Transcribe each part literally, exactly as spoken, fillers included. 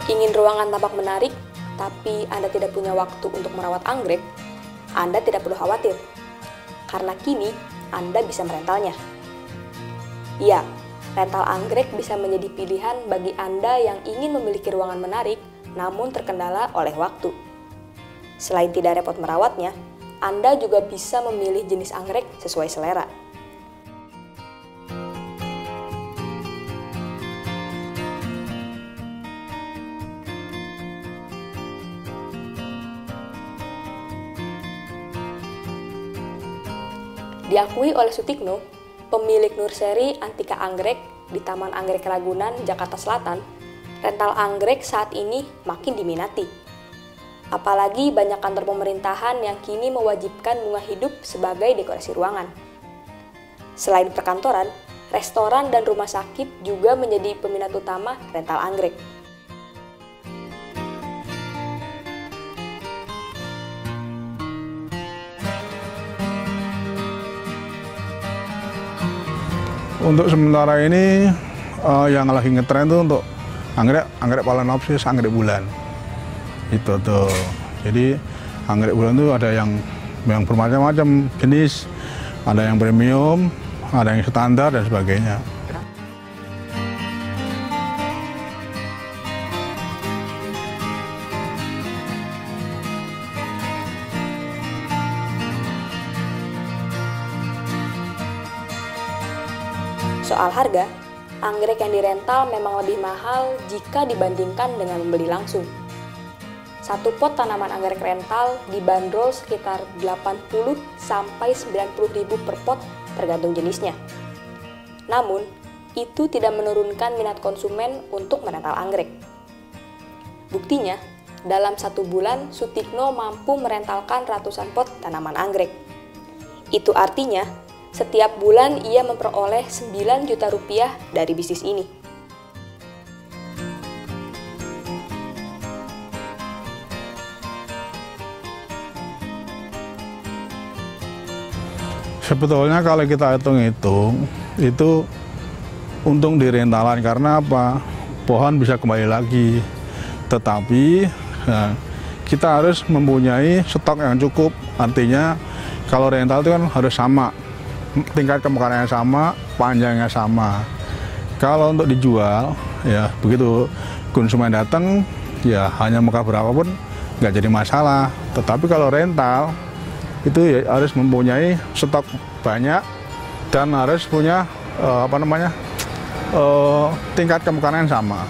Ingin ruangan tampak menarik, tapi Anda tidak punya waktu untuk merawat anggrek? Anda tidak perlu khawatir, karena kini Anda bisa merentalnya. Ya, rental anggrek bisa menjadi pilihan bagi Anda yang ingin memiliki ruangan menarik, namun terkendala oleh waktu. Selain tidak repot merawatnya, Anda juga bisa memilih jenis anggrek sesuai selera. Diakui oleh Sutikno, pemilik nursery Antika Anggrek di Taman Anggrek Ragunan, Jakarta Selatan, rental anggrek saat ini makin diminati. Apalagi banyak kantor pemerintahan yang kini mewajibkan bunga hidup sebagai dekorasi ruangan. Selain perkantoran, restoran dan rumah sakit juga menjadi peminat utama rental anggrek. Untuk sementara ini uh, yang lagi ngetren tuh untuk anggrek anggrek Phalaenopsis, anggrek bulan. Itu tuh. Jadi anggrek bulan tuh ada yang yang bermacam-macam jenis, ada yang premium, ada yang standar dan sebagainya. Soal harga, anggrek yang dirental memang lebih mahal jika dibandingkan dengan membeli langsung. Satu pot tanaman anggrek rental dibanderol sekitar delapan puluh sampai sembilan puluh ribu per pot tergantung jenisnya. Namun, itu tidak menurunkan minat konsumen untuk merental anggrek. Buktinya, dalam satu bulan Sutikno mampu merentalkan ratusan pot tanaman anggrek. Itu artinya, setiap bulan ia memperoleh sembilan juta rupiah dari bisnis ini. Sebetulnya kalau kita hitung-hitung, itu untung di rentalan karena apa? Pohon bisa kembali lagi. Tetapi nah, kita harus mempunyai stok yang cukup. Artinya kalau rental itu kan harus sama. Tingkat kemekarannya sama, panjangnya sama. Kalau untuk dijual, ya begitu konsumen datang, ya hanya mekar berapapun nggak jadi masalah. Tetapi kalau rental, itu ya harus mempunyai stok banyak dan harus punya uh, apa namanya uh, tingkat kemekaran yang sama.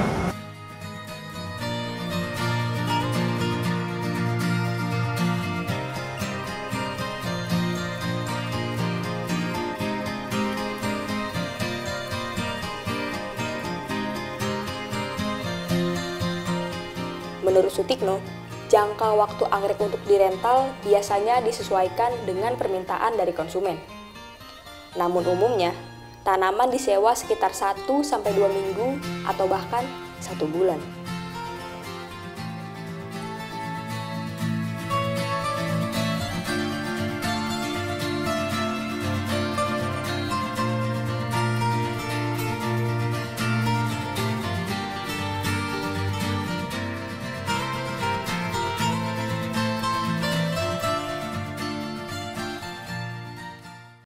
Menurut Sutikno, jangka waktu anggrek untuk dirental biasanya disesuaikan dengan permintaan dari konsumen. Namun umumnya, tanaman disewa sekitar satu sampai dua minggu atau bahkan satu bulan.